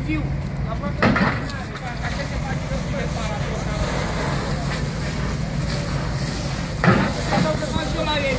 târziu. Aproape la terminare. Așa se face război.